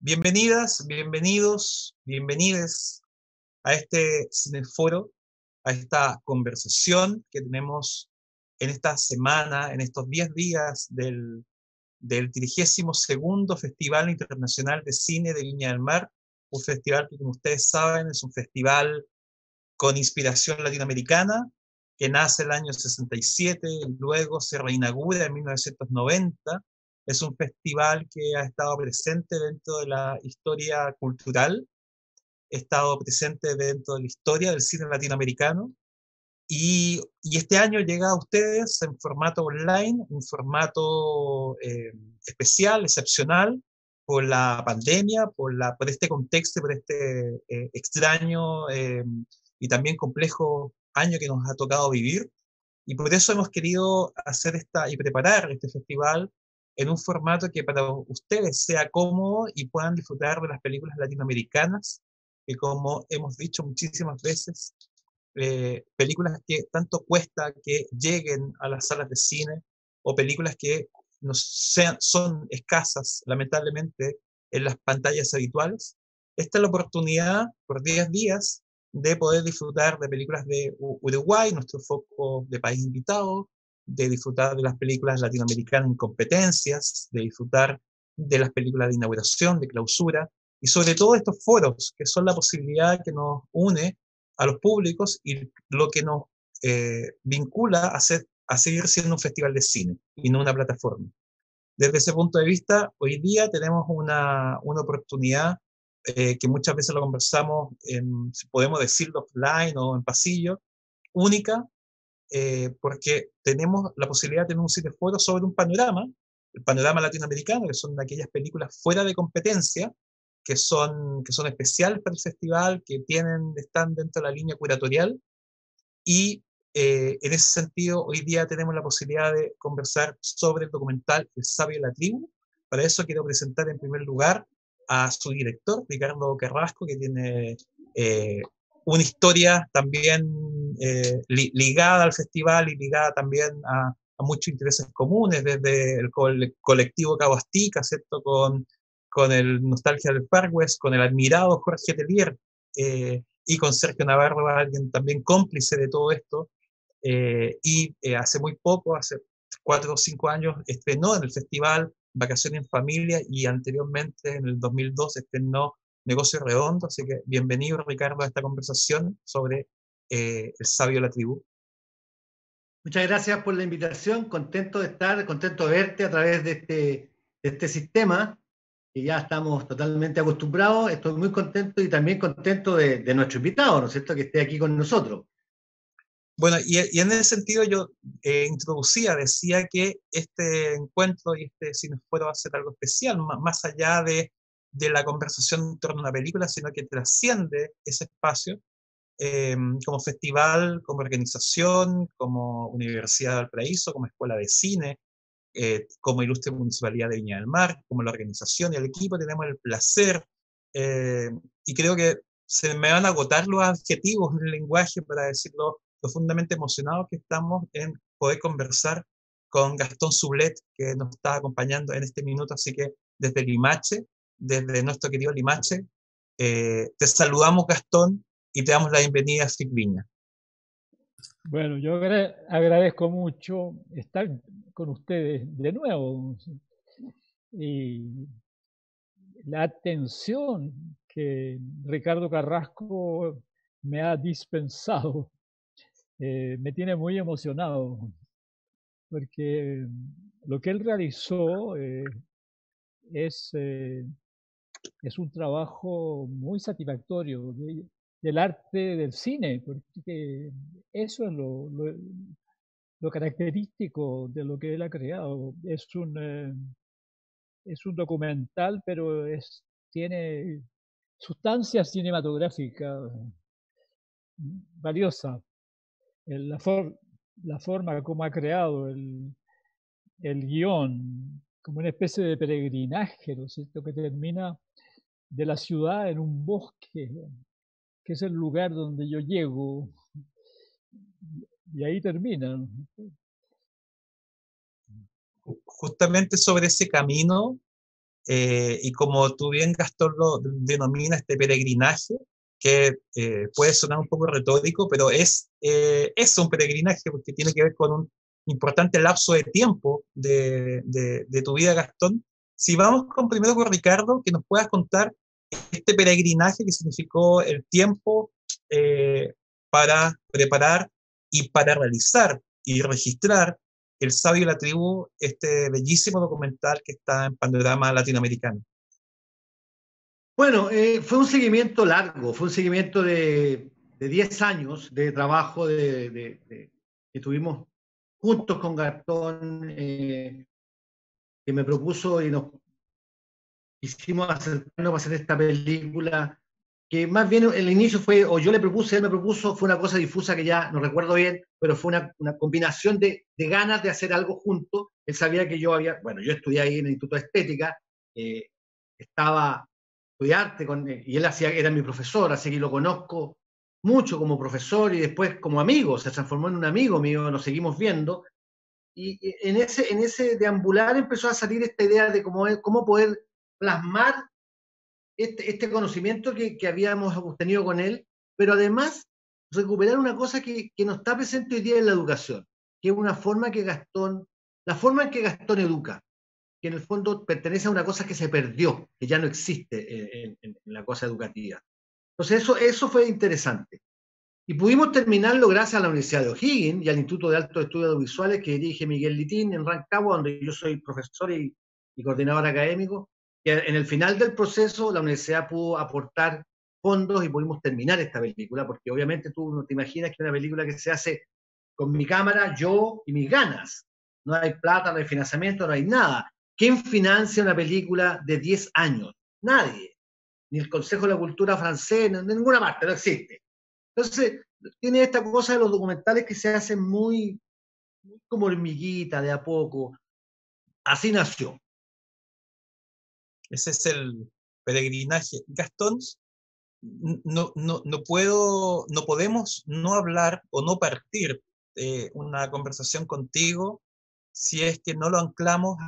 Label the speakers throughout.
Speaker 1: Bienvenidas, bienvenidos, bienvenides a este cineforo, a esta conversación que tenemos en esta semana, en estos 10 días del 32º Festival Internacional de Cine de Viña del Mar, un festival que, como ustedes saben, es un festival con inspiración latinoamericana, que nace el año 67 y luego se reinaugura en 1990. Es un festival que ha estado presente dentro de la historia cultural, ha estado presente dentro de la historia del cine latinoamericano y este año llega a ustedes en formato online, un formato especial, excepcional, por la pandemia, por este contexto, por este extraño y también complejo año que nos ha tocado vivir. Y por eso hemos querido hacer y preparar este festival en un formato que para ustedes sea cómodo y puedan disfrutar de las películas latinoamericanas, que como hemos dicho muchísimas veces, películas que tanto cuesta que lleguen a las salas de cine o películas que son escasas, lamentablemente, en las pantallas habituales. Esta es la oportunidad, por 10 días, de poder disfrutar de películas de Uruguay, nuestro foco de país invitado, de disfrutar de las películas latinoamericanas en competencias, de disfrutar de las películas de inauguración, de clausura, y sobre todo estos foros, que son la posibilidad que nos une a los públicos y lo que nos vincula a seguir siendo un festival de cine y no una plataforma. Desde ese punto de vista, hoy día tenemos una oportunidad que muchas veces lo conversamos, si podemos decirlo offline o en pasillo, única, porque tenemos la posibilidad de tener un cineforo sobre un panorama, el panorama latinoamericano, que son aquellas películas fuera de competencia, que son especiales para el festival, que están dentro de la línea curatorial, y en ese sentido hoy día tenemos la posibilidad de conversar sobre el documental El sabio y la tribu. Para eso quiero presentar en primer lugar a su director, Ricardo Carrasco, que tiene eh, una historia también ligada al festival y ligada también a muchos intereses comunes, desde el colectivo Cabastica, ¿cierto? Con el Nostalgia del Far West, con el admirado Jorge Telier, y con Sergio Navarro, alguien también cómplice de todo esto, hace muy poco, hace 4 o 5 años, estrenó en el festival Vacaciones en Familia y anteriormente, en el 2002, estrenó Negocio Redondo, así que bienvenido, Ricardo, a esta conversación sobre El sabio de la tribu.
Speaker 2: Muchas gracias por la invitación, contento de estar, contento de verte a través de este sistema, que ya estamos totalmente acostumbrados. Estoy muy contento y también contento de nuestro invitado, ¿no es cierto?, que esté aquí con nosotros.
Speaker 1: Bueno, y en ese sentido yo decía que este encuentro y este cineforo va a ser algo especial, más allá de la conversación en torno a una película, sino que trasciende ese espacio como festival, como organización, como Universidad de Valparaíso, como escuela de cine, como Ilustre Municipalidad de Viña del Mar, como la organización y el equipo, tenemos el placer, eh, y creo que se me van a agotar los adjetivos en el lenguaje para decirlo profundamente emocionados que estamos en poder conversar con Gastón Sublet, que nos está acompañando en este minuto, así que desde Limache, desde nuestro querido Limache, te saludamos, Gastón, y te damos la bienvenida a Frick Viña.
Speaker 3: Bueno, yo agradezco mucho estar con ustedes de nuevo y la atención que Ricardo Carrasco me ha dispensado me tiene muy emocionado porque lo que él realizó es, eh, es un trabajo muy satisfactorio del arte del cine, porque eso es lo característico de lo que él ha creado. Es un documental, pero tiene sustancia cinematográfica valiosa. La, for, la forma como ha creado el guión, como una especie de peregrinaje, ¿no es cierto?, que termina de la ciudad en un bosque, que es el lugar donde yo llego, y ahí termina.
Speaker 1: Justamente sobre ese camino y como tú bien, Gastón, lo denomina este peregrinaje, que puede sonar un poco retórico, pero es un peregrinaje porque tiene que ver con un importante lapso de tiempo de tu vida, Gastón. Si vamos primero con Ricardo, que nos puedas contar este peregrinaje que significó el tiempo para preparar y para realizar y registrar El sabio y la tribu, este bellísimo documental que está en Panorama Latinoamericano.
Speaker 2: Bueno, fue un seguimiento largo, fue un seguimiento de 10 años de trabajo que tuvimos juntos con Gastón, que me propuso y nos hicimos acercarnos para hacer esta película, que más bien el inicio fue, o yo le propuse, él me propuso, fue una cosa difusa que ya no recuerdo bien, pero fue una combinación de ganas de hacer algo juntos. Él sabía que yo yo estudié ahí en el Instituto de Estética, estaba estudiante y él era mi profesor, así que lo conozco mucho como profesor y después como amigo, se transformó en un amigo mío, nos seguimos viendo. Y en ese deambular empezó a salir esta idea de cómo poder plasmar este conocimiento que habíamos obtenido con él, pero además recuperar una cosa que no está presente hoy día en la educación, que es la forma en que Gastón educa, que en el fondo pertenece a una cosa que se perdió, que ya no existe en la cosa educativa. Entonces eso fue interesante. Y pudimos terminarlo gracias a la Universidad de O'Higgins y al Instituto de Altos Estudios Audiovisuales que dirige Miguel Litín en Rancagua, donde yo soy profesor y coordinador académico. Que en el final del proceso la universidad pudo aportar fondos y pudimos terminar esta película, porque obviamente tú no te imaginas que una película que se hace con mi cámara, yo y mis ganas. No hay plata, no hay financiamiento, no hay nada. ¿Quién financia una película de 10 años? Nadie. Ni el Consejo de la Cultura francés, en ninguna parte, no existe. Entonces, tiene esta cosa de los documentales que se hacen muy como hormiguita, de a poco. Así nació.
Speaker 1: Ese es el peregrinaje. Gastón, no podemos no hablar o no partir de una conversación contigo si es que no lo anclamos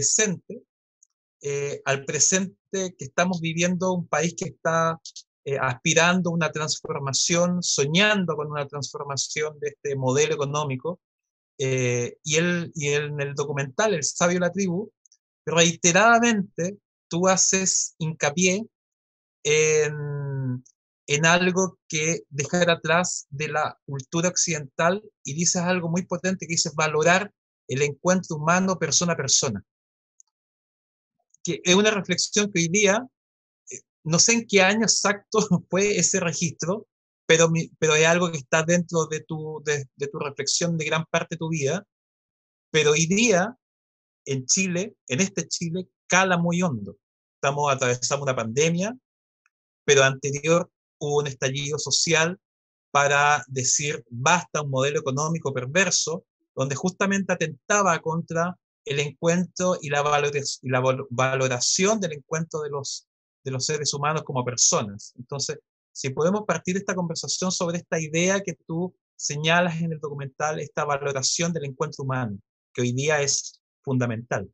Speaker 1: al presente que estamos viviendo, un país que está aspirando a una transformación, soñando con una transformación de este modelo económico. Y en el documental El sabio y la tribu, reiteradamente tú haces hincapié en algo que dejar atrás de la cultura occidental y dices algo muy potente que dices valorar el encuentro humano persona a persona, que es una reflexión que hoy día, no sé en qué año exacto fue ese registro, pero es algo que está dentro de tu reflexión de gran parte de tu vida, pero hoy día en Chile, en este Chile, cala muy hondo. Estamos atravesando una pandemia, pero anterior hubo un estallido social para decir basta un modelo económico perverso, donde justamente atentaba contra el encuentro y la valoración del encuentro de los seres humanos como personas. Entonces, si podemos partir esta conversación sobre esta idea que tú señalas en el documental, esta valoración del encuentro humano, que hoy día es fundamental.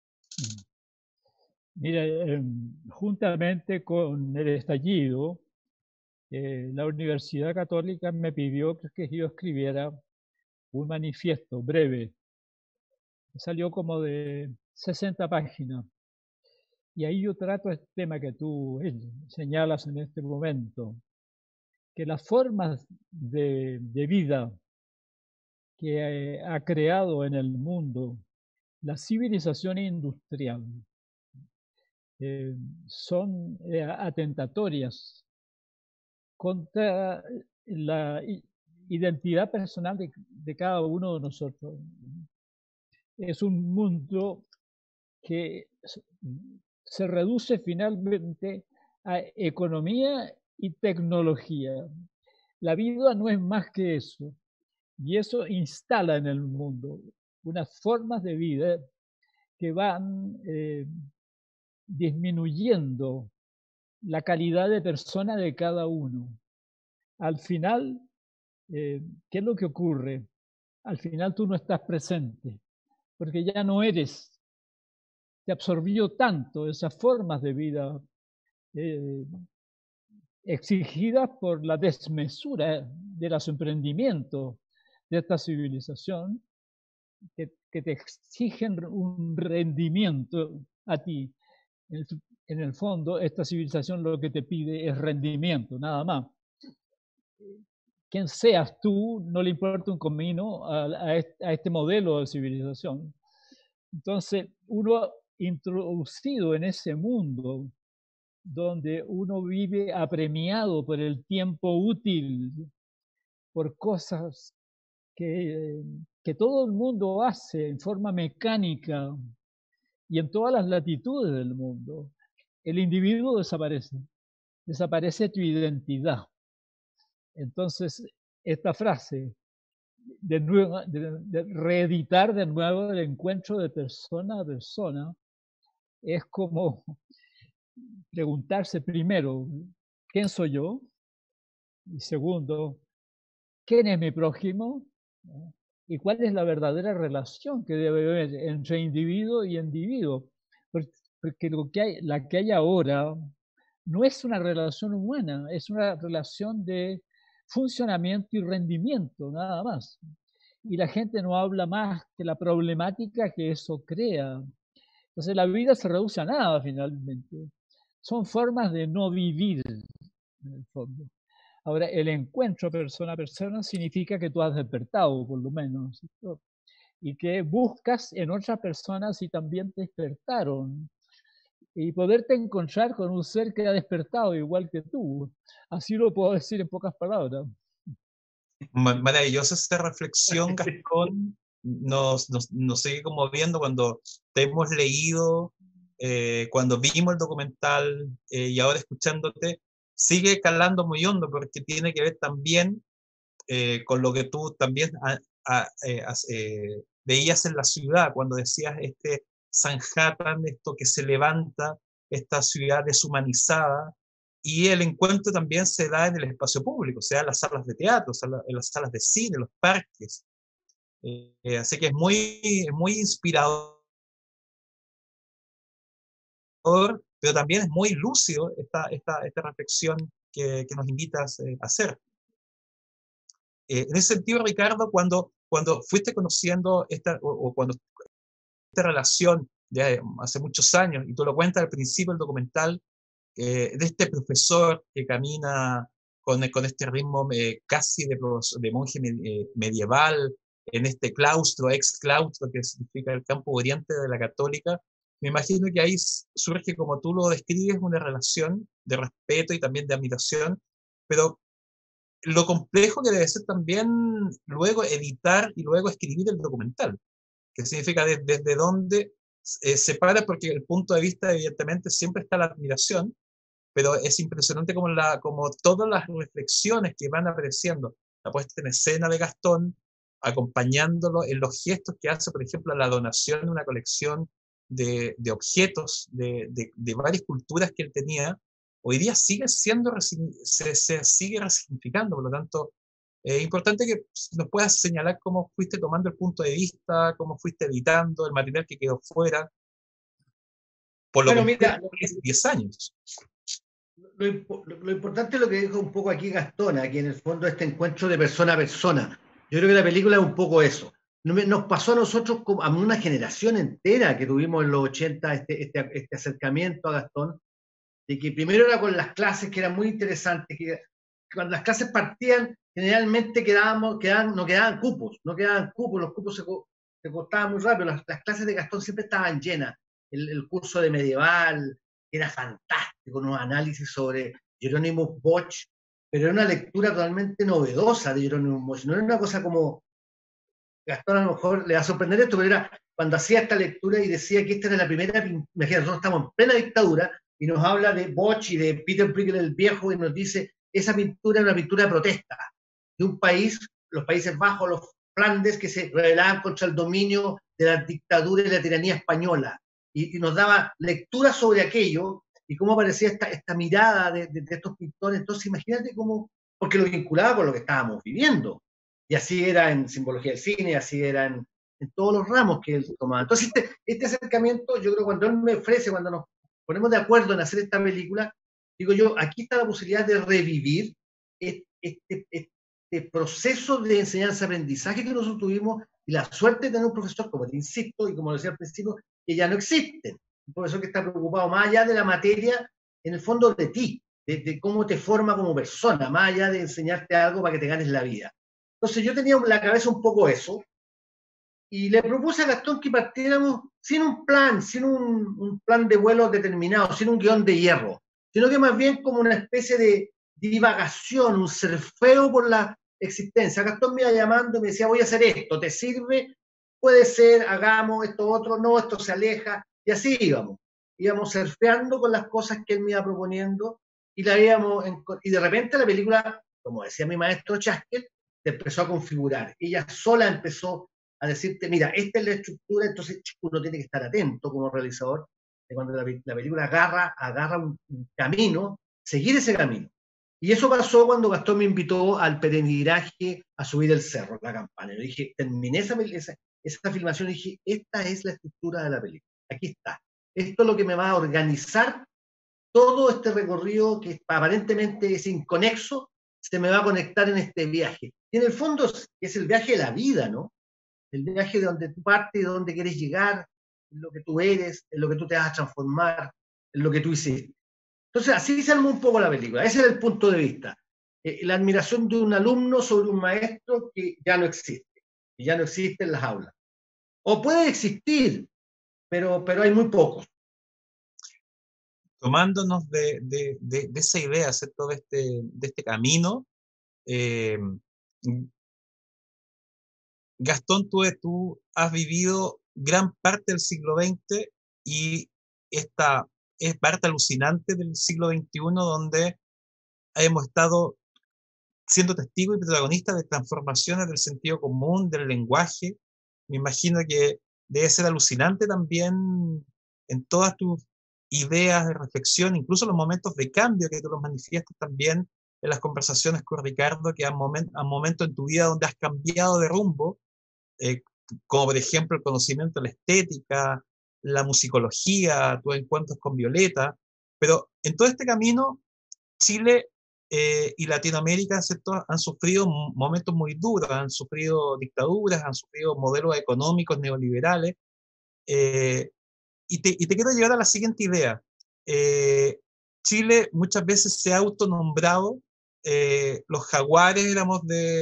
Speaker 3: Mira, juntamente con el estallido, la Universidad Católica me pidió que yo escribiera un manifiesto breve. Salió como de 60 páginas. Y ahí yo trato este tema que tú señalas en este momento, que las formas de vida que ha creado en el mundo la civilización industrial son atentatorias contra la identidad personal de cada uno de nosotros. Es un mundo que se reduce finalmente a economía y tecnología. La vida no es más que eso, y eso instala en el mundo unas formas de vida que van disminuyendo la calidad de persona de cada uno. Al final, ¿qué es lo que ocurre? Al final tú no estás presente, porque ya no eres te absorbió tanto esas formas de vida exigidas por la desmesura de los emprendimientos de esta civilización, que te exigen un rendimiento a ti. En el fondo, esta civilización lo que te pide es rendimiento, nada más. Quien seas tú, no le importa un comino a este modelo de civilización. Entonces, uno introducido en ese mundo donde uno vive apremiado por el tiempo útil, por cosas que todo el mundo hace en forma mecánica y en todas las latitudes del mundo, el individuo desaparece tu identidad. Entonces, esta frase de reeditar de nuevo el encuentro de persona a persona es como preguntarse primero, ¿quién soy yo? Y segundo, ¿quién es mi prójimo? ¿Y cuál es la verdadera relación que debe haber entre individuo y individuo? Porque la que hay ahora no es una relación humana, es una relación de funcionamiento y rendimiento, nada más. Y la gente no habla más que la problemática que eso crea. Entonces la vida se reduce a nada finalmente. Son formas de no vivir, en el fondo. Ahora, el encuentro persona a persona significa que tú has despertado, por lo menos, ¿cierto? Y que buscas en otras personas si también te despertaron. Y poderte encontrar con un ser que ha despertado igual que tú. Así lo puedo decir en pocas palabras.
Speaker 1: Maravillosa esta reflexión, Gastón. Nos sigue conmoviendo cuando te hemos leído, cuando vimos el documental y ahora escuchándote, sigue calando muy hondo porque tiene que ver también con lo que tú también veías en la ciudad, cuando decías este Sanhattan, esto que se levanta, esta ciudad deshumanizada, y el encuentro también se da en el espacio público, o sea, en las salas de teatro, en las salas de cine, los parques. Así que es muy inspirador, pero también es muy lúcido esta reflexión que nos invitas a hacer. En ese sentido, Ricardo, cuando fuiste conociendo cuando esta relación de hace muchos años, y tú lo cuentas al principio del documental, de este profesor que camina con este ritmo casi de monje medieval, en este claustro, ex claustro, que significa el campo oriente de la católica, me imagino que ahí surge, como tú lo describes, una relación de respeto y también de admiración, pero lo complejo que debe ser también luego editar y luego escribir el documental, que significa desde dónde se para, porque el punto de vista evidentemente siempre está la admiración, pero es impresionante como todas las reflexiones que van apareciendo, la puesta en escena de Gastón, acompañándolo en los gestos que hace, por ejemplo, la donación de una colección de objetos de varias culturas que él tenía, hoy día sigue se sigue resignificando. Por lo tanto, es importante que nos puedas señalar cómo fuiste tomando el punto de vista, cómo fuiste editando el material que quedó fuera, por lo
Speaker 2: Bueno,
Speaker 1: que
Speaker 2: mira,
Speaker 1: 10 años.
Speaker 2: Lo importante es lo que dijo un poco aquí Gastón, aquí en el fondo este encuentro de persona a persona. Yo creo que la película es un poco eso. Nos pasó a nosotros, como a una generación entera que tuvimos en los 80 este acercamiento a Gastón, de que primero era con las clases, que eran muy interesantes, que cuando las clases partían, generalmente no quedaban cupos, los cupos se cortaban muy rápido, las clases de Gastón siempre estaban llenas. El curso de medieval era fantástico, unos análisis sobre Jerónimo Bosch, pero era una lectura totalmente novedosa de Jerónimo Bosch, no era una cosa como, Gastón a lo mejor le va a sorprender esto, pero era cuando hacía esta lectura y decía que esta era la primera, imagínate, nosotros estamos en plena dictadura, y nos habla de Bosch y de Peter Bruegel el Viejo, y nos dice, esa pintura es una pintura de protesta, de un país, los Países Bajos, los Flandes, que se rebelaban contra el dominio de la dictadura y la tiranía española, y nos daba lectura sobre aquello, y cómo aparecía esta mirada de estos pintores. Entonces imagínate cómo, porque lo vinculaba con lo que estábamos viviendo, y así era en simbología del cine, así era en todos los ramos que él tomaba. Entonces, este acercamiento, yo creo, cuando él me ofrece, cuando nos ponemos de acuerdo en hacer esta película, digo yo, aquí está la posibilidad de revivir este proceso de enseñanza-aprendizaje que nosotros tuvimos y la suerte de tener un profesor, como te insisto, y como decía al principio, que ya no existen. Un profesor que está preocupado más allá de la materia, en el fondo de ti, de cómo te forma como persona, más allá de enseñarte algo para que te ganes la vida. Entonces yo tenía en la cabeza un poco eso, y le propuse a Gastón que partiéramos sin un plan, sin un plan de vuelo determinado, sin un guión de hierro, sino que más bien como una especie de divagación, un surfeo por la existencia. Gastón me iba llamando y me decía, voy a hacer esto, ¿te sirve? Puede ser, hagamos esto otro, no, esto se aleja, y así íbamos. Íbamos surfeando con las cosas que él me iba proponiendo y y de repente la película, como decía mi maestro Chaskel, se empezó a configurar. Ella sola empezó a decirte, mira, esta es la estructura, entonces uno tiene que estar atento como realizador de cuando la película agarra un camino, seguir ese camino. Y eso pasó cuando Gastón me invitó al peregrinaje a subir el cerro, la campana. Yo dije, terminé esa filmación y dije, esta es la estructura de la película, aquí está. Esto es lo que me va a organizar todo este recorrido que aparentemente es inconexo, se me va a conectar en este viaje. Y en el fondo es el viaje de la vida, ¿no? El viaje de donde tú partes, de donde quieres llegar, en lo que tú eres, en lo que tú te vas a transformar, en lo que tú hiciste. Entonces, así se armó un poco la película. Ese era el punto de vista. La admiración de un alumno sobre un maestro que ya no existe, que ya no existe en las aulas. O puede existir, pero hay muy pocos.
Speaker 1: Tomándonos de esa idea, ¿cierto? De este camino, eh, Gastón, tú has vivido gran parte del siglo XX y esta es parte alucinante del siglo XXI donde hemos estado siendo testigos y protagonistas de transformaciones del sentido común, del lenguaje. Me imagino que debe ser alucinante también en todas tus ideas de reflexión, incluso los momentos de cambio que tú los manifiestas también en las conversaciones con Ricardo, que a momento en tu vida donde has cambiado de rumbo, eh, como por ejemplo el conocimiento de la estética, la musicología, tus encuentros con Violeta, pero en todo este camino, Chile y Latinoamérica, ¿cierto? Han sufrido momentos muy duros, han sufrido dictaduras, han sufrido modelos económicos neoliberales, eh, y te quiero llevar a la siguiente idea. Eh, Chile muchas veces se ha autonombrado los jaguares, éramos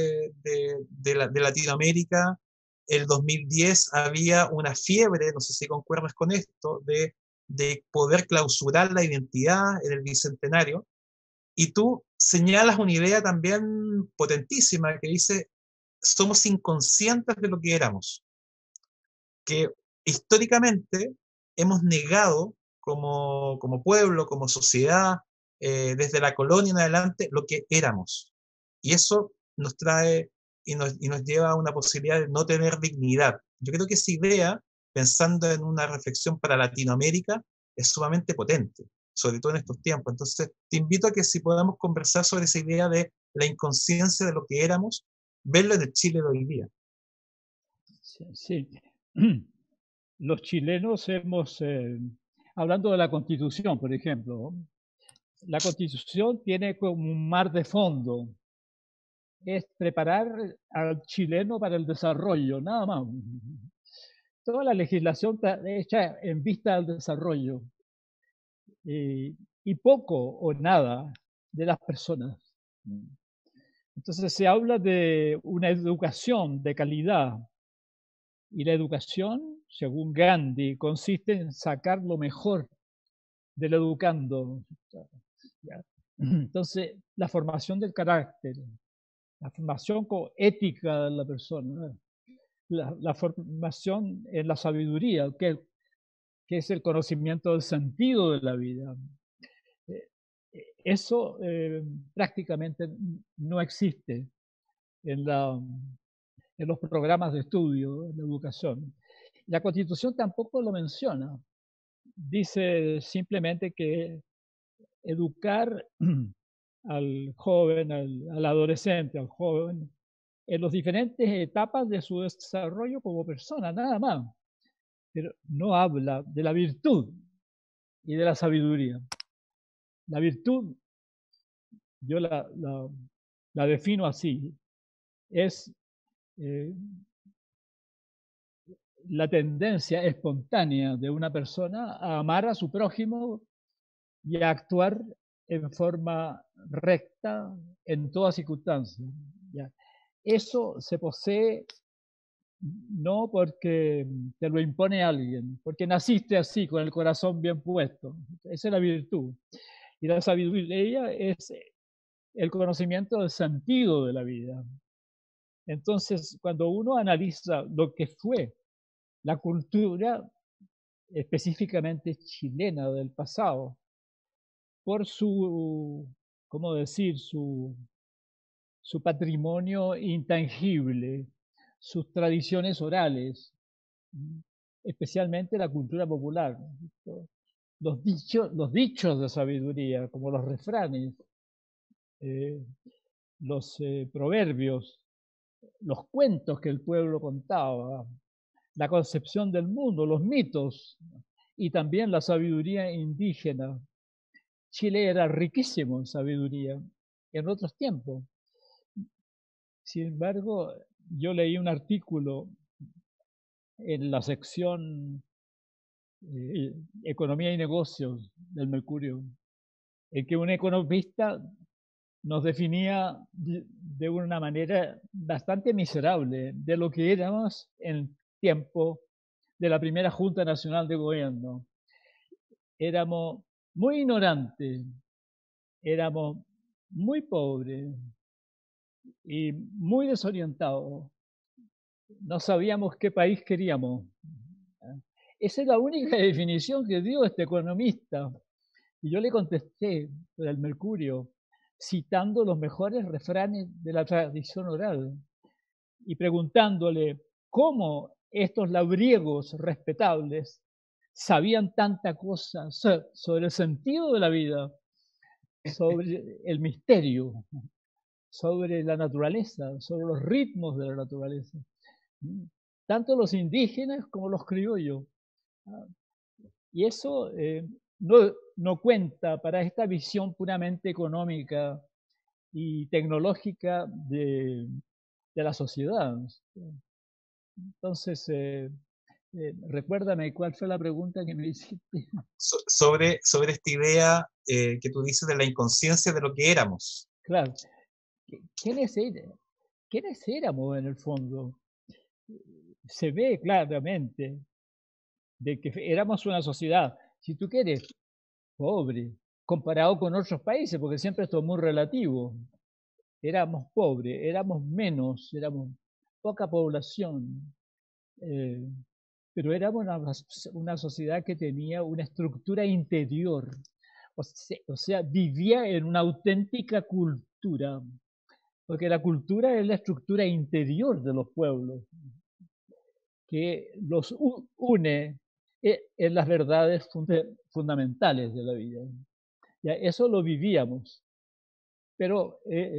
Speaker 1: de Latinoamérica. El 2010 había una fiebre, no sé si concuerdas con esto, de poder clausurar la identidad en el Bicentenario. Y tú señalas una idea también potentísima que dice, somos inconscientes de lo que éramos, que históricamente hemos negado como pueblo, como sociedad, desde la colonia en adelante, lo que éramos. Y eso nos trae y nos lleva a una posibilidad de no tener dignidad. Yo creo que esa idea, pensando en una reflexión para Latinoamérica, es sumamente potente, sobre todo en estos tiempos. Entonces, te invito a que si podamos conversar sobre esa idea de la inconsciencia de lo que éramos, verlo en el Chile de hoy día.
Speaker 3: Sí. Los chilenos hemos, hablando de la Constitución, por ejemplo, la Constitución tiene como un mar de fondo, es preparar al chileno para el desarrollo, nada más. Toda la legislación está hecha en vista al desarrollo y poco o nada de las personas. Entonces se habla de una educación de calidad y la educación, según Gandhi, consiste en sacar lo mejor del educando. Entonces, la formación del carácter, la formación ética de la persona, la formación en la sabiduría, que es el conocimiento del sentido de la vida. Eso prácticamente no existe en los programas de estudio, en la educación. La Constitución tampoco lo menciona. Dice simplemente que educar al joven, al adolescente, al joven, en las diferentes etapas de su desarrollo como persona, nada más. Pero no habla de la virtud y de la sabiduría. La virtud, yo la defino así, es la tendencia espontánea de una persona a amar a su prójimo y a actuar en forma recta en todas circunstancias. ¿Ya? Eso se posee no porque te lo impone alguien, porque naciste así, con el corazón bien puesto. Esa es la virtud. Y la sabiduría es el conocimiento del sentido de la vida. Entonces, cuando uno analiza lo que fue la cultura específicamente chilena del pasado, por su, ¿cómo decir?, su patrimonio intangible, sus tradiciones orales, especialmente la cultura popular, los dichos de sabiduría, como los refranes, los proverbios, los cuentos que el pueblo contaba, la concepción del mundo, los mitos y también la sabiduría indígena. Chile era riquísimo en sabiduría en otros tiempos. Sin embargo, yo leí un artículo en la sección Economía y Negocios del Mercurio, en que un economista nos definía de una manera bastante miserable de lo que éramos en tiempo de la primera Junta Nacional de Gobierno. Éramos muy ignorantes, éramos muy pobres y muy desorientados. No sabíamos qué país queríamos. Esa es la única definición que dio este economista. Y yo le contesté por el Mercurio, citando los mejores refranes de la tradición oral y preguntándole cómo estos labriegos respetables sabían tanta cosa sobre el sentido de la vida, sobre el misterio, sobre la naturaleza, sobre los ritmos de la naturaleza. Tanto los indígenas como los criollos. Y eso no cuenta para esta visión puramente económica y tecnológica de la sociedad. Entonces, recuérdame cuál fue la pregunta que me hiciste.
Speaker 1: Sobre esta idea que tú dices de la inconsciencia de lo que éramos.
Speaker 3: Claro. ¿Quiénes éramos en el fondo? Se ve claramente de que éramos una sociedad, si tú quieres, pobre, comparado con otros países, porque siempre esto es muy relativo. Éramos pobres, éramos menos, éramos poca población, pero éramos una sociedad que tenía una estructura interior, o sea, vivía en una auténtica cultura, porque la cultura es la estructura interior de los pueblos, que los une en las verdades fundamentales de la vida. Ya, eso lo vivíamos, pero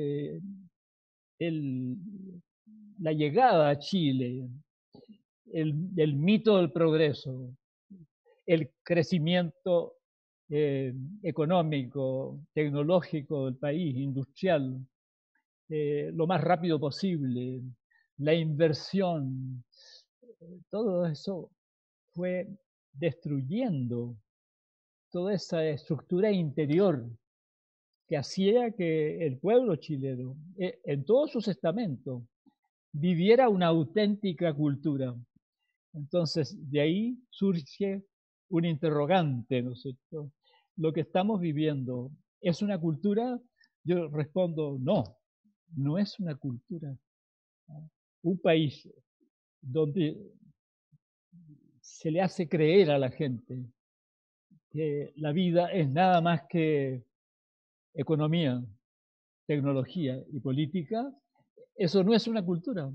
Speaker 3: la llegada a Chile, el mito del progreso, el crecimiento económico, tecnológico del país, industrial, lo más rápido posible, la inversión, todo eso fue destruyendo toda esa estructura interior que hacía que el pueblo chileno, en todos sus estamentos, viviera una auténtica cultura. Entonces, de ahí surge un interrogante, ¿no es cierto? ¿Lo que estamos viviendo es una cultura? Yo respondo, no, no es una cultura. Un país donde se le hace creer a la gente que la vida es nada más que economía, tecnología y política, eso no es una cultura.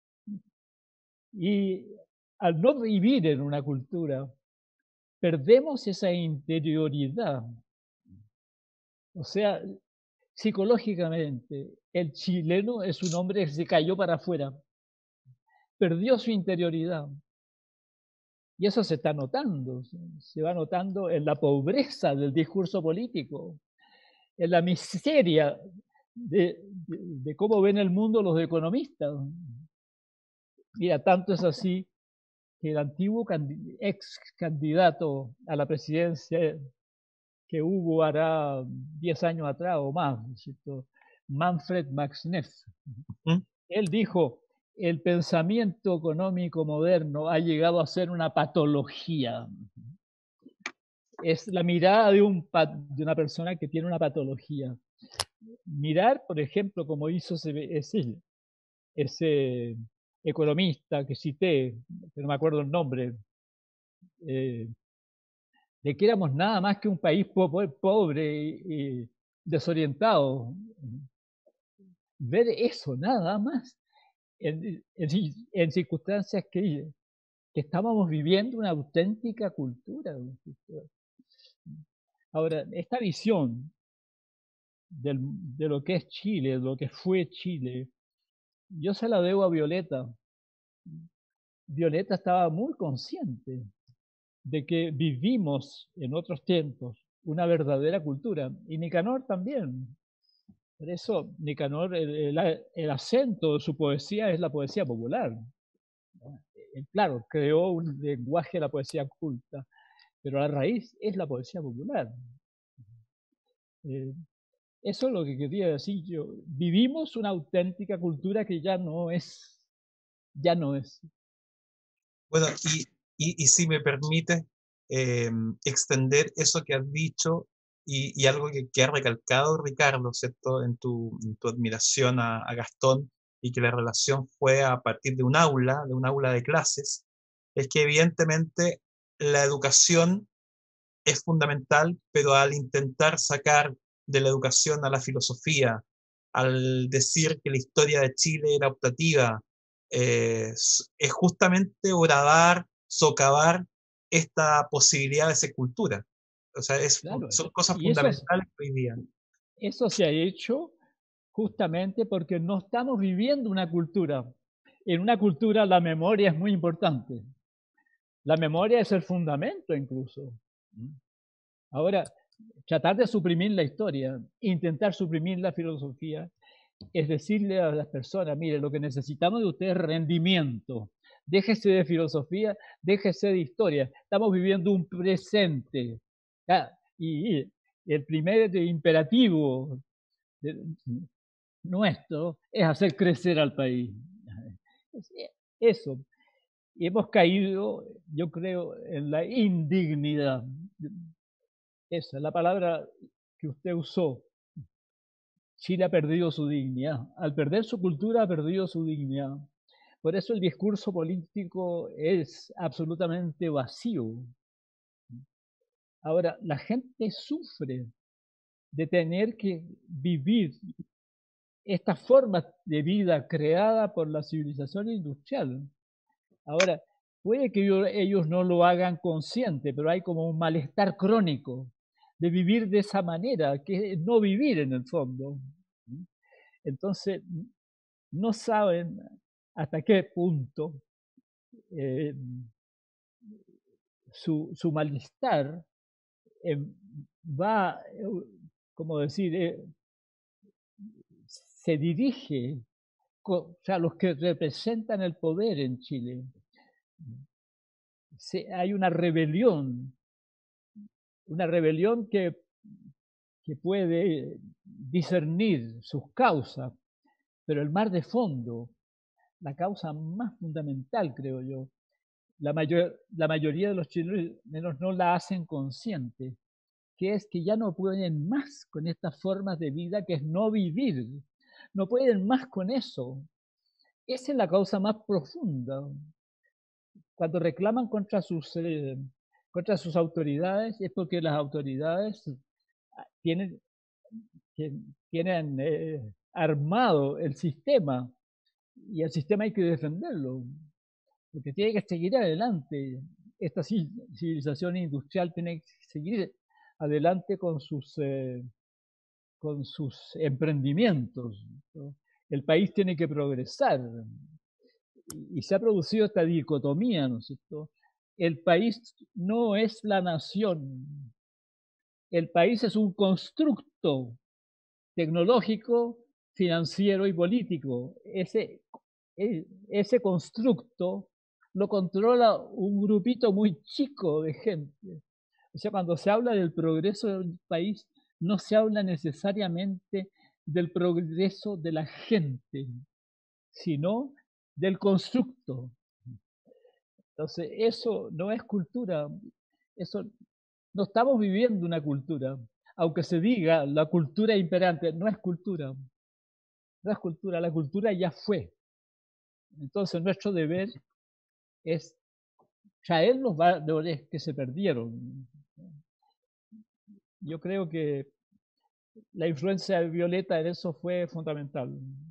Speaker 3: Y al no vivir en una cultura, perdemos esa interioridad. O sea, psicológicamente, el chileno es un hombre que se cayó para afuera, perdió su interioridad. Y eso se está notando, se va notando en la pobreza del discurso político, en la miseria de cómo ven el mundo los economistas. Mira, tanto es así que el antiguo ex candidato a la presidencia que hubo hará 10 años atrás o más, ¿cierto? Manfred Max Neff, él dijo, el pensamiento económico moderno ha llegado a ser una patología. Es la mirada de una persona que tiene una patología. Mirar, por ejemplo, como hizo ese economista que cité, que no me acuerdo el nombre, de que éramos nada más que un país pobre y desorientado. Ver eso, nada más, en circunstancias que estábamos viviendo una auténtica cultura. Ahora, esta visión de lo que es Chile, de lo que fue Chile, yo se la debo a Violeta. Violeta estaba muy consciente de que vivimos en otros tiempos una verdadera cultura, y Nicanor también. Por eso, Nicanor, el acento de su poesía es la poesía popular. Claro, creó un lenguaje de la poesía culta, pero la raíz es la poesía popular. Eso es lo que quería decir yo. Vivimos una auténtica cultura que ya no es.
Speaker 1: Bueno, y si me permite extender eso que has dicho y algo que ha recalcado Ricardo, ¿cierto? En tu admiración a Gastón, y que la relación fue a partir de un aula de clases, es que evidentemente la educación es fundamental, pero al intentar sacar de la educación a la filosofía, al decir que la historia de Chile era optativa, es justamente horadar, socavar esta posibilidad de ser cultura. O sea,
Speaker 3: Claro,
Speaker 1: son cosas
Speaker 3: y
Speaker 1: fundamentales hoy día.
Speaker 3: eso se ha hecho justamente porque no estamos viviendo una cultura. En una cultura la memoria es muy importante. La memoria es el fundamento incluso. Ahora, tratar de suprimir la historia, intentar suprimir la filosofía, es decirle a las personas, mire, lo que necesitamos de usted es rendimiento. Déjese de filosofía, déjese de historia. Estamos viviendo un presente. Y el primer imperativo nuestro es hacer crecer al país. Eso. Y hemos caído, yo creo, en la indignidad. Esa es la palabra que usted usó. Chile ha perdido su dignidad. Al perder su cultura, ha perdido su dignidad. Por eso el discurso político es absolutamente vacío. Ahora, la gente sufre de tener que vivir esta forma de vida creada por la civilización industrial. Ahora, puede que ellos no lo hagan consciente, pero hay como un malestar crónico de vivir de esa manera, que es no vivir en el fondo. Entonces, no saben hasta qué punto eh, su malestar va, como decir, se dirige, o sea, los que representan el poder en Chile. Hay una rebelión que puede discernir sus causas, pero el mar de fondo, la causa más fundamental, creo yo, la mayoría de los chilenos no la hacen consciente, que es que ya no pueden más con estas formas de vida que es no vivir, no pueden más con eso. Esa es la causa más profunda. Cuando reclaman contra sus autoridades es porque las autoridades tienen, tienen armado el sistema, y el sistema hay que defenderlo, porque tiene que seguir adelante. Esta civilización industrial tiene que seguir adelante con sus emprendimientos, ¿no? El país tiene que progresar. Y se ha producido esta dicotomía, ¿no es cierto? El país no es la nación. El país es un constructo tecnológico, financiero y político. Ese constructo lo controla un grupito muy chico de gente. O sea, cuando se habla del progreso del país, no se habla necesariamente del progreso de la gente, sino del constructo. Entonces, eso no es cultura, eso no estamos viviendo una cultura. Aunque se diga la cultura imperante, no es cultura, no es cultura, la cultura ya fue. Entonces, nuestro deber es traer los valores que se perdieron. Yo creo que la influencia de Violeta en eso fue fundamental.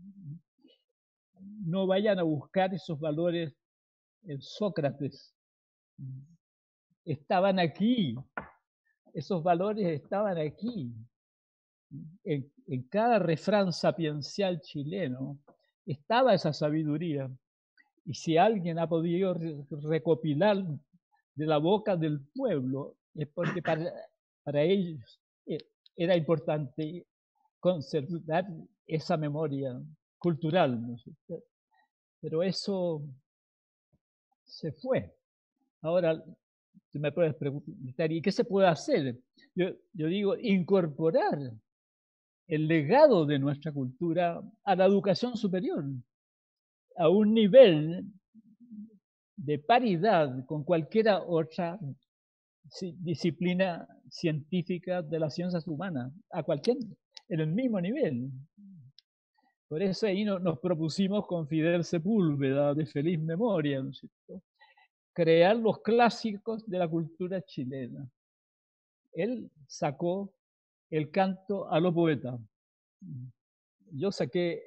Speaker 3: No vayan a buscar esos valores en Sócrates. Estaban aquí, esos valores estaban aquí. En cada refrán sapiencial chileno estaba esa sabiduría. Y si alguien ha podido recopilar de la boca del pueblo, es porque para ellos era importante conservar esa memoria cultural, ¿no? Pero eso se fue. Ahora, tú me puedes preguntar, ¿y qué se puede hacer? Yo digo, incorporar el legado de nuestra cultura a la educación superior, a un nivel de paridad con cualquier otra disciplina científica de las ciencias humanas, en el mismo nivel. Por eso ahí nos propusimos con Fidel Sepúlveda, de feliz memoria, ¿no es cierto?, crear los clásicos de la cultura chilena. Él sacó el canto a los poetas. Yo saqué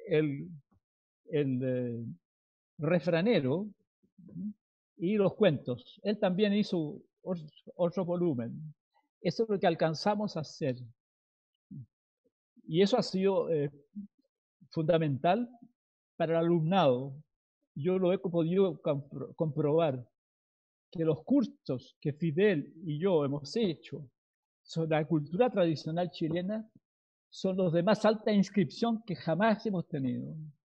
Speaker 3: el refranero y los cuentos. Él también hizo otro volumen. Eso es lo que alcanzamos a hacer. Y eso ha sido fundamental para el alumnado. Yo lo he podido comprobar, que los cursos que Fidel y yo hemos hecho sobre la cultura tradicional chilena son los de más alta inscripción que jamás hemos tenido.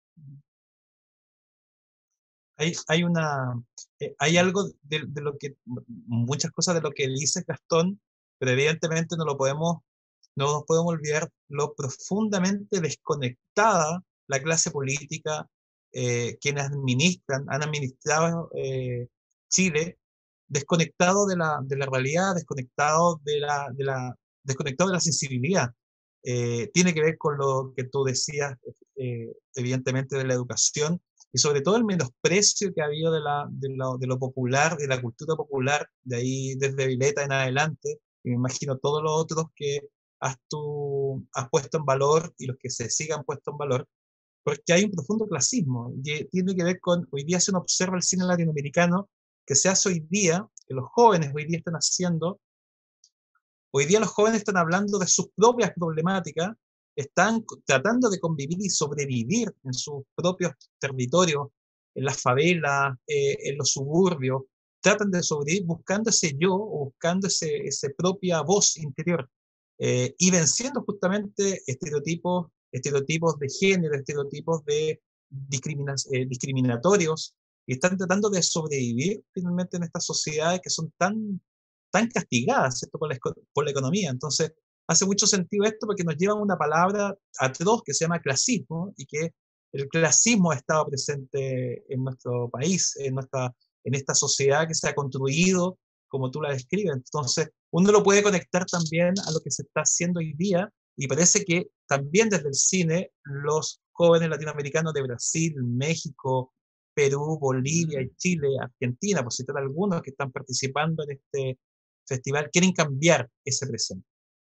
Speaker 1: Hay algo de lo que, muchas cosas de lo que dice Gastón, pero evidentemente no nos podemos olvidar lo profundamente desconectada la clase política, quienes han administrado Chile, desconectado de la realidad, desconectado desconectado de la sensibilidad. Tiene que ver con lo que tú decías, evidentemente, de la educación, y sobre todo el menosprecio que ha habido de lo popular, de la cultura popular, de ahí desde Violeta en adelante, y me imagino todos los otros que has puesto en valor y los que se sigan puesto en valor, porque hay un profundo clasismo, que tiene que ver con, hoy día se nos observa el cine latinoamericano, que se hace hoy día, que los jóvenes hoy día están haciendo. Hoy día los jóvenes están hablando de sus propias problemáticas, están tratando de convivir y sobrevivir en sus propios territorios, en las favelas, en los suburbios, tratan de sobrevivir buscando ese yo, o buscando esa propia voz interior, y venciendo justamente estereotipos de género, estereotipos de discriminatorios, y están tratando de sobrevivir finalmente en estas sociedades que son tan castigadas, ¿cierto?, por la economía. Entonces, hace mucho sentido esto porque nos lleva a una palabra atroz que se llama clasismo, y que el clasismo ha estado presente en nuestro país, en esta sociedad que se ha construido como tú la describes. Entonces, uno lo puede conectar también a lo que se está haciendo hoy día, y parece que también desde el cine los jóvenes latinoamericanos de Brasil, México, Perú, Bolivia y Chile, Argentina, por citar algunos que están participando en este festival, quieren cambiar ese presente.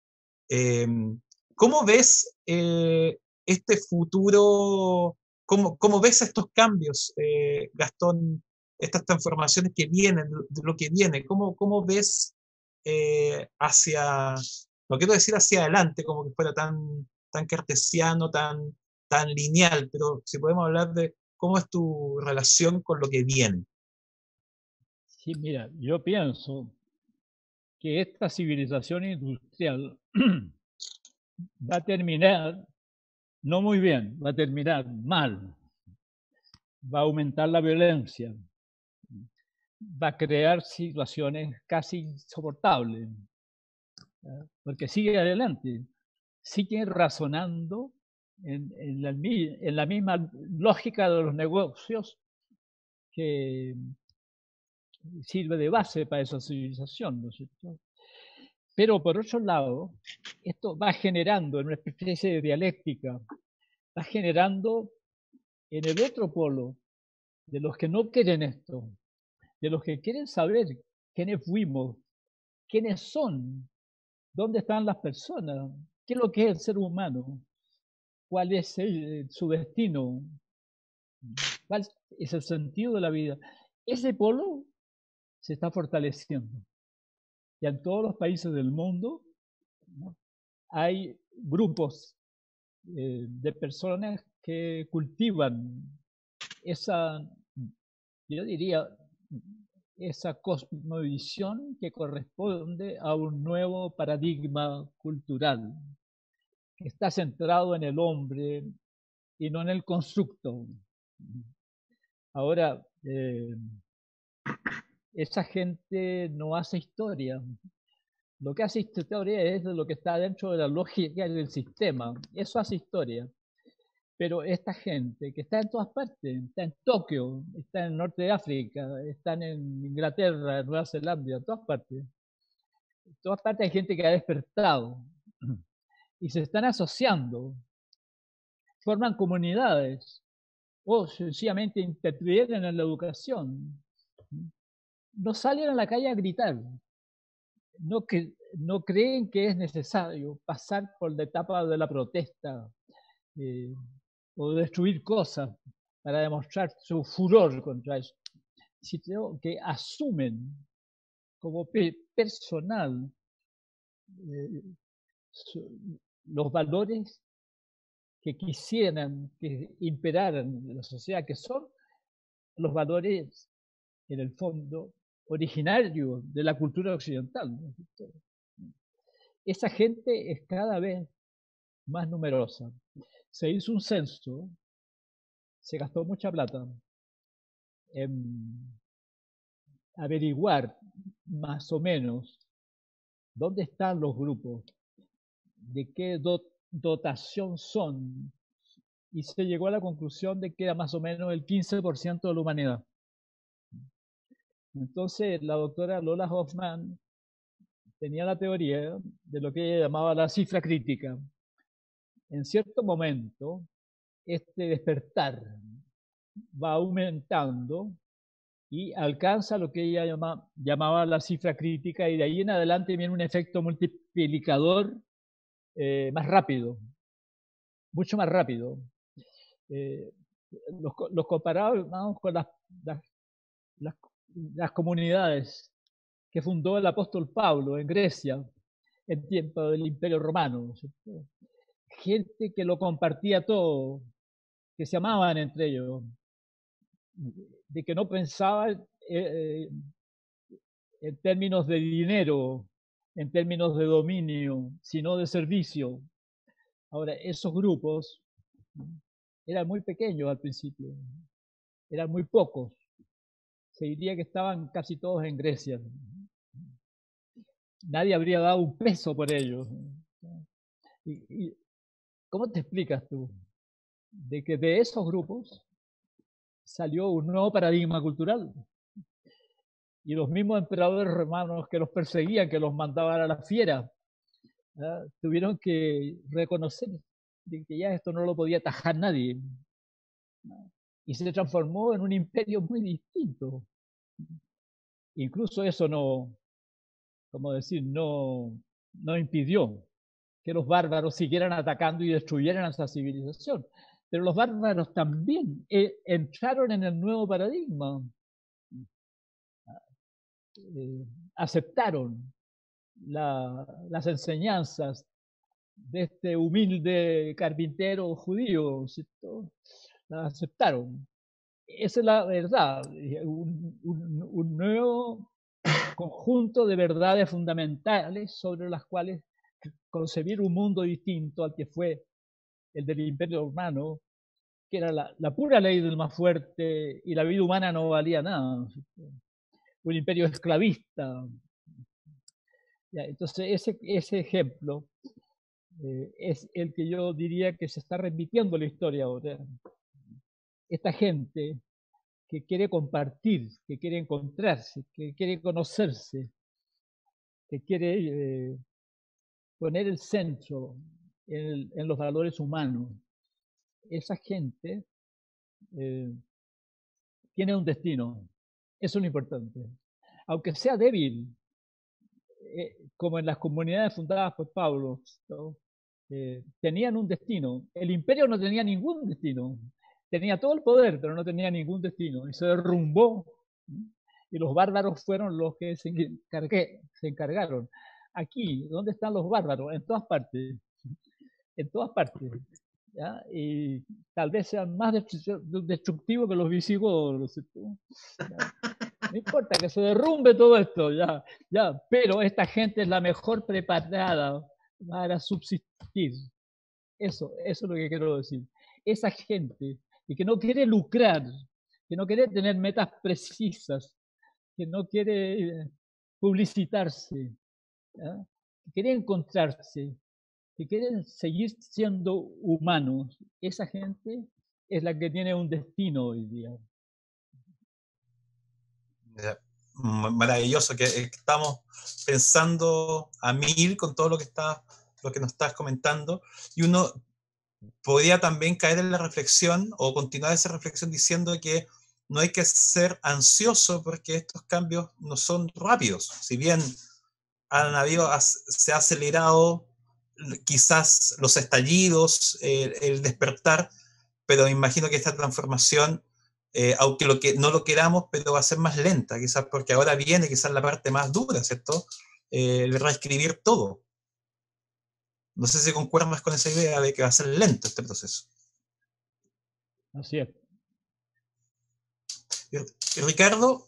Speaker 1: ¿Cómo ves este futuro? ¿Cómo ves estos cambios, Gastón, estas transformaciones que vienen, de lo que viene? ¿Cómo ves no quiero decir hacia adelante, como que fuera tan tan cartesiano, tan lineal, pero si podemos hablar de cómo es tu relación con lo que viene.
Speaker 3: Sí, mira, yo pienso que esta civilización industrial va a terminar no muy bien, va a terminar mal, va a aumentar la violencia, va a crear situaciones casi insoportables, porque sigue adelante, sigue razonando en la misma lógica de los negocios que sirve de base para esa civilización, ¿no es cierto? Pero por otro lado, esto va generando en una especie de dialéctica, va generando en el otro polo de los que no quieren esto, de los que quieren saber quiénes fuimos, quiénes son, dónde están las personas, qué es lo que es el ser humano, cuál es su destino, cuál es el sentido de la vida. Ese polo se está fortaleciendo. Y en todos los países del mundo, ¿no?, hay grupos de personas que cultivan esa, yo diría, esa cosmovisión que corresponde a un nuevo paradigma cultural, que está centrado en el hombre y no en el constructo. Ahora, esa gente no hace historia. Lo que hace historia es lo que está dentro de la lógica del sistema. Eso hace historia. Pero esta gente que está en todas partes, está en Tokio, está en el norte de África, están en Inglaterra, en Nueva Zelanda, en todas partes. En todas partes hay gente que ha despertado y se están asociando, forman comunidades o sencillamente intervienen en la educación. No salen a la calle a gritar, no creen que es necesario pasar por la etapa de la protesta o destruir cosas para demostrar su furor contra eso, sino que asumen como personal los valores que quisieran que imperaran en la sociedad, que son los valores, en el fondo, originarios de la cultura occidental. Esa gente es cada vez más numerosa. Se hizo un censo, se gastó mucha plata en averiguar más o menos dónde están los grupos, de qué dotación son, y se llegó a la conclusión de que era más o menos el 15% de la humanidad. Entonces la doctora Lola Hoffman tenía la teoría de lo que ella llamaba la cifra crítica. En cierto momento, este despertar va aumentando y alcanza lo que ella llamaba la cifra crítica, y de ahí en adelante viene un efecto multiplicador más rápido, mucho más rápido. Los comparábamos con las comunidades que fundó el apóstol Pablo en Grecia en tiempo del Imperio Romano, ¿no? Gente que lo compartía todo, que se amaban entre ellos, de que no pensaban en términos de dinero, en términos de dominio, sino de servicio. Ahora, esos grupos eran muy pequeños al principio, eran muy pocos. Se diría que estaban casi todos en Grecia. Nadie habría dado un peso por ellos. ¿Y cómo te explicas tú de que de esos grupos salió un nuevo paradigma cultural? Y los mismos emperadores romanos que los perseguían, que los mandaban a la fiera, tuvieron que reconocer que ya esto no lo podía atajar nadie. Y se transformó en un imperio muy distinto. Incluso eso no, como decir, no impidió que los bárbaros siguieran atacando y destruyeran a esa civilización. Pero los bárbaros también entraron en el nuevo paradigma. Aceptaron las enseñanzas de este humilde carpintero judío, ¿cierto? La aceptaron. Esa es la verdad, un nuevo conjunto de verdades fundamentales sobre las cuales concebir un mundo distinto al que fue el del Imperio Romano, que era la pura ley del más fuerte y la vida humana no valía nada. Un imperio esclavista. Ya, entonces, ese ejemplo es el que yo diría que se está repitiendo en la historia ahora. Esta gente que quiere compartir, que quiere encontrarse, que quiere conocerse, que quiere poner el centro en los valores humanos. Esa gente tiene un destino. Eso es lo importante. Aunque sea débil, como en las comunidades fundadas por Pablo, ¿no? Tenían un destino. El imperio no tenía ningún destino. Tenía todo el poder, pero no tenía ningún destino. Y se derrumbó. Y los bárbaros fueron los que se encargaron. Aquí, ¿dónde están los bárbaros? En todas partes. En todas partes. ¿Ya? Y tal vez sean más destructivos que los visigodos. ¿No? No importa que se derrumbe todo esto, ya, pero esta gente es la mejor preparada para subsistir. Eso es lo que quiero decir. Esa gente que no quiere lucrar, que no quiere tener metas precisas, que no quiere publicitarse, ¿ya? Que quiere encontrarse, que quieren seguir siendo humanos, esa gente es la que tiene un destino hoy día.
Speaker 1: Maravilloso, que estamos pensando a mil con todo lo que nos estás comentando, y uno podría también caer en la reflexión o continuar esa reflexión diciendo que no hay que ser ansioso porque estos cambios no son rápidos. Si bien se ha acelerado quizás los estallidos, el despertar, pero imagino que esta transformación, aunque no lo queramos, pero va a ser más lenta, quizás porque ahora viene quizás la parte más dura, ¿cierto? El reescribir todo. No sé si concuerdas con esa idea de que va a ser lento este proceso.
Speaker 3: Así es.
Speaker 1: Ricardo,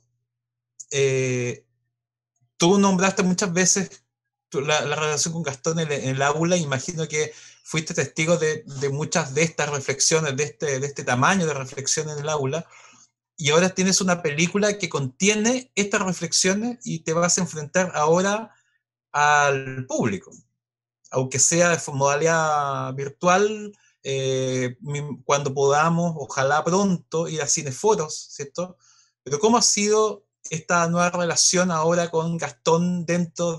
Speaker 1: tú nombraste muchas veces la relación con Gastón en el aula. Imagino que fuiste testigo de muchas de estas reflexiones, de este tamaño de reflexión en el aula, y ahora tienes una película que contiene estas reflexiones y te vas a enfrentar ahora al público, aunque sea de modalidad virtual, cuando podamos, ojalá pronto, ir a cineforos, ¿cierto? Pero ¿cómo ha sido esta nueva relación ahora con Gastón dentro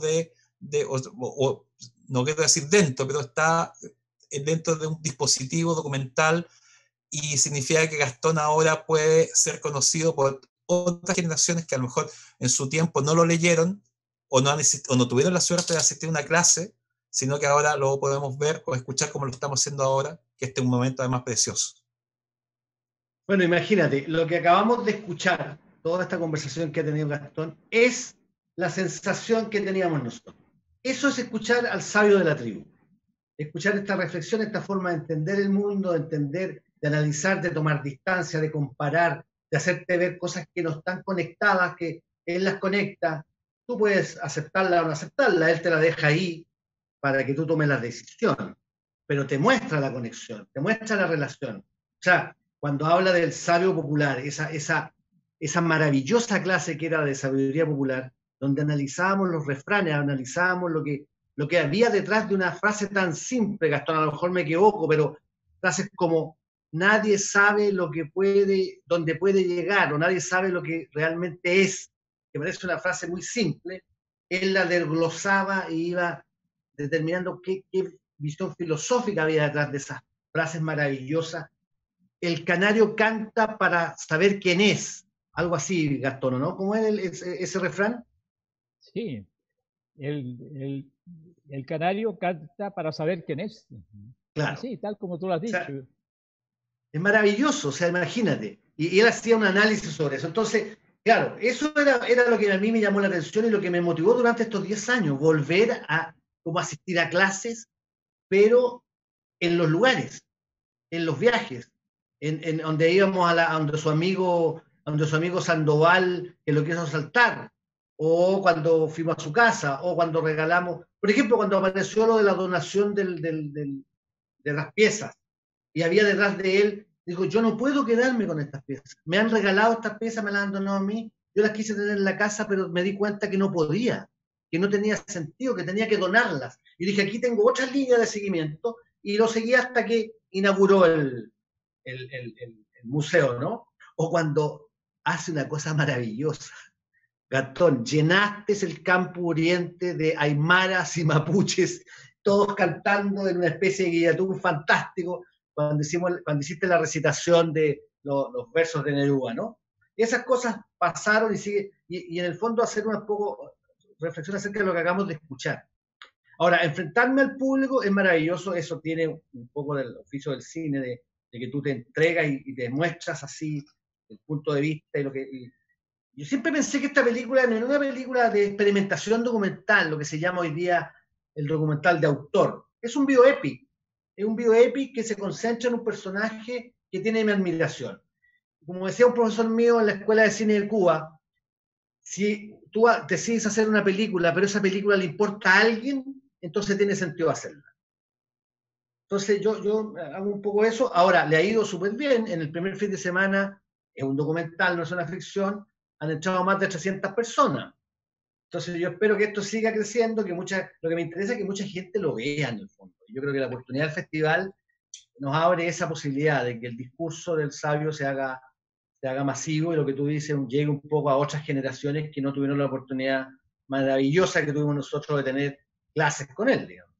Speaker 1: no quiero decir dentro, pero está dentro de un dispositivo documental, y significa que Gastón ahora puede ser conocido por otras generaciones que a lo mejor en su tiempo no lo leyeron o no tuvieron la suerte de asistir a una clase, sino que ahora lo podemos ver o escuchar como lo estamos haciendo ahora, que este es un momento además precioso?
Speaker 2: Bueno, imagínate, lo que acabamos de escuchar, toda esta conversación que ha tenido Gastón, es la sensación que teníamos nosotros. Eso es escuchar al sabio de la tribu. Escuchar esta reflexión, esta forma de entender el mundo, de entender, de analizar, de tomar distancia, de comparar, de hacerte ver cosas que no están conectadas, que él las conecta. Tú puedes aceptarla o no aceptarla, él te la deja ahí para que tú tomes la decisión, pero te muestra la conexión, te muestra la relación. O sea, cuando habla del sabio popular, esa maravillosa clase que era de sabiduría popular, donde analizábamos los refranes, analizábamos lo que había detrás de una frase tan simple, Gastón, a lo mejor me equivoco, pero frases como nadie sabe lo que dónde puede llegar, o nadie sabe lo que realmente es, que parece una frase muy simple, él la desglosaba y iba determinando qué visión filosófica había detrás de esas frases maravillosas. El canario canta para saber quién es, algo así, Gastón, ¿no? ¿Cómo es ese refrán?
Speaker 3: Sí, el canario canta para saber quién es.
Speaker 2: Claro.
Speaker 3: Así, tal como tú lo has dicho.
Speaker 2: O sea, es maravilloso, o sea, imagínate. Y él hacía un análisis sobre eso. Entonces, claro, eso era lo que a mí me llamó la atención y lo que me motivó durante estos 10 años, volver a como asistir a clases, pero en los lugares, en los viajes, en donde íbamos a donde su amigo Sandoval, que lo quiso asaltar, o cuando fuimos a su casa, o cuando regalamos, por ejemplo, cuando apareció lo de la donación de las piezas, y había detrás de él, dijo, yo no puedo quedarme con estas piezas, me han regalado estas piezas, me las han donado a mí, yo las quise tener en la casa, pero me di cuenta que no podía, que no tenía sentido, que tenía que donarlas. Y dije, aquí tengo otra línea de seguimiento, y lo seguí hasta que inauguró el museo, ¿no? O cuando hace una cosa maravillosa. Gastón, llenaste el campo oriente de aymaras y mapuches, todos cantando en una especie de guillatún fantástico, cuando hiciste la recitación de los versos de Neruda, ¿no? Y esas cosas pasaron y en el fondo hacer un poco reflexión acerca de lo que acabamos de escuchar. Ahora, enfrentarme al público es maravilloso, eso tiene un poco del oficio del cine, de que tú te entregas y te muestras así el punto de vista y lo que... Yo siempre pensé que esta película no era una película de experimentación documental, lo que se llama hoy día el documental de autor. Es un bioepic. Es un bioepic que se concentra en un personaje que tiene mi admiración. Como decía un profesor mío en la Escuela de Cine de Cuba, si tú decides hacer una película, pero esa película le importa a alguien, entonces tiene sentido hacerla. Entonces yo hago un poco eso. Ahora, le ha ido súper bien. En el primer fin de semana, es un documental, no es una ficción, han entrado más de 300 personas. Entonces yo espero que esto siga creciendo, lo que me interesa es que mucha gente lo vea en el fondo. Yo creo que la oportunidad del festival nos abre esa posibilidad de que el discurso del sabio se haga masivo y lo que tú dices llegue un poco a otras generaciones que no tuvieron la oportunidad maravillosa que tuvimos nosotros de tener clases con él, digamos.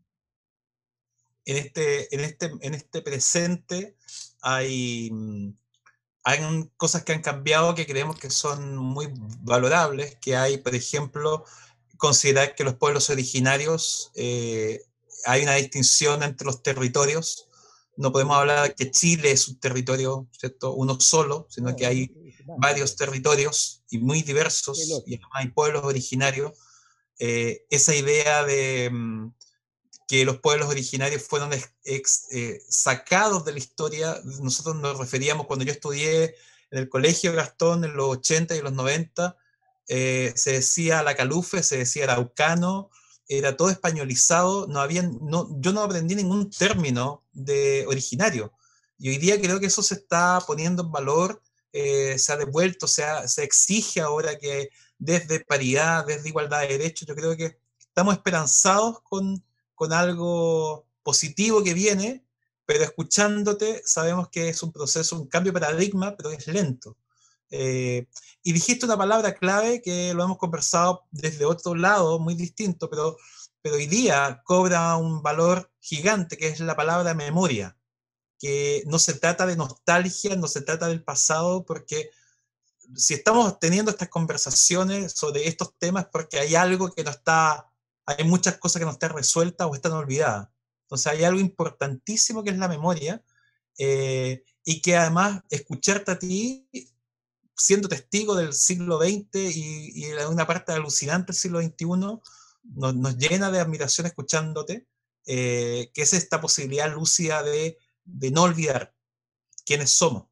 Speaker 1: En este presente hay cosas que han cambiado que creemos que son muy valorables, que hay, por ejemplo, considerar que los pueblos originarios, hay una distinción entre los territorios. No podemos hablar de que Chile es un territorio, ¿cierto?, uno solo, sino que hay varios territorios y muy diversos, y además hay pueblos originarios. Esa idea de que los pueblos originarios fueron sacados de la historia, nosotros nos referíamos cuando yo estudié en el colegio Gastón en los 80 y los 90, se decía Lacalufe, se decía araucano, era todo españolizado, yo no aprendí ningún término de originario. Y hoy día creo que eso se está poniendo en valor, se ha devuelto, se exige ahora que desde paridad, desde igualdad de derechos, yo creo que estamos esperanzados con algo positivo que viene, pero escuchándote sabemos que es un proceso, un cambio de paradigma, pero es lento. Y dijiste una palabra clave que lo hemos conversado desde otro lado, muy distinto, pero hoy día cobra un valor gigante, que es la palabra memoria, que no se trata de nostalgia, no se trata del pasado, porque si estamos teniendo estas conversaciones sobre estos temas, porque hay algo que no está, hay muchas cosas que no están resueltas o están olvidadas. Entonces hay algo importantísimo que es la memoria, y que además escucharte a ti, siendo testigo del siglo XX y de una parte alucinante del siglo XXI, nos llena de admiración escuchándote, que es esta posibilidad lúcida de no olvidar quiénes somos.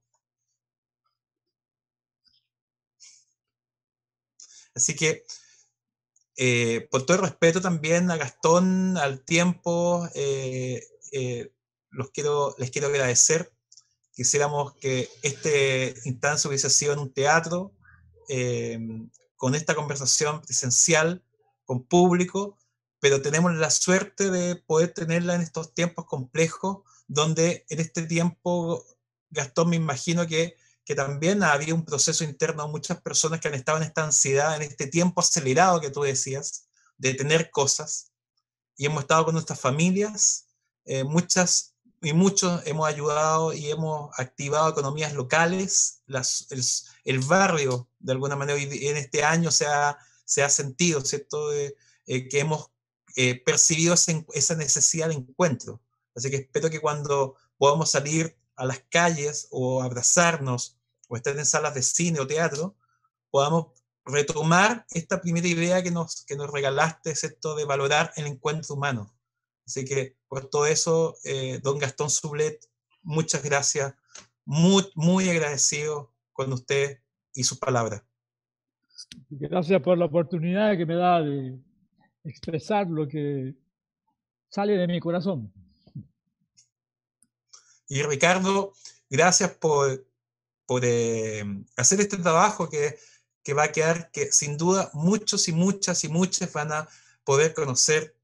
Speaker 1: Así que, por todo el respeto también a Gastón, al tiempo, les quiero agradecer. Quisiéramos que este instancia hubiese sido en un teatro, con esta conversación presencial, con público, pero tenemos la suerte de poder tenerla en estos tiempos complejos, donde en este tiempo, Gastón, me imagino que también había un proceso interno, muchas personas que han estado en esta ansiedad, en este tiempo acelerado que tú decías, de tener cosas, y hemos estado con nuestras familias, muchos hemos ayudado y hemos activado economías locales, el barrio, de alguna manera, en este año se ha sentido, ¿cierto?, que hemos percibido esa necesidad de encuentro. Así que espero que cuando podamos salir a las calles o abrazarnos o estar en salas de cine o teatro, podamos retomar esta primera idea que nos regalaste, ¿cierto?, de valorar el encuentro humano. Así que por todo eso, don Gastón Sublet, muchas gracias, muy, muy agradecido con usted y sus palabras.
Speaker 3: Gracias por la oportunidad que me da de expresar lo que sale de mi corazón.
Speaker 1: Y Ricardo, gracias por hacer este trabajo que va a quedar, que sin duda muchos y muchas y muchas van a poder conocer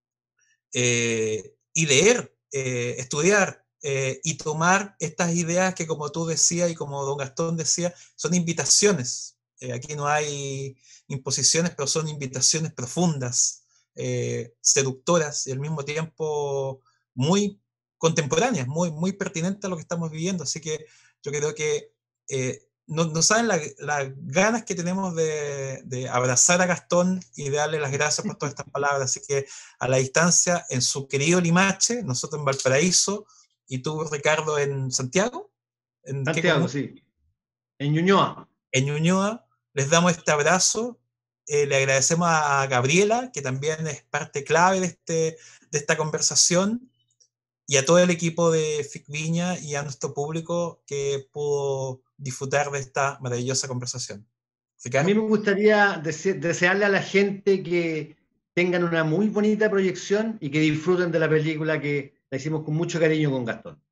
Speaker 1: y leer, estudiar y tomar estas ideas que, como tú decías y como don Gastón decía, son invitaciones. Aquí no hay imposiciones, pero son invitaciones profundas, seductoras y al mismo tiempo muy contemporáneas, muy, muy pertinentes a lo que estamos viviendo. Así que yo creo que no saben las ganas que tenemos de abrazar a Gastón y de darle las gracias por todas estas palabras. Así que a la distancia, en su querido Limache, nosotros en Valparaíso, y tú, Ricardo, en Santiago. ¿En qué
Speaker 2: Santiago,
Speaker 1: comuna?
Speaker 2: sí. En Ñuñoa.
Speaker 1: En Ñuñoa. Les damos este abrazo. Le agradecemos a Gabriela, que también es parte clave de esta conversación, y a todo el equipo de FIC Viña y a nuestro público que pudo disfrutar de esta maravillosa conversación.
Speaker 2: A
Speaker 1: ¿Ricardo?
Speaker 2: mí me gustaría desearle a la gente que tengan una muy bonita proyección y que disfruten de la película, que la hicimos con mucho cariño con Gastón.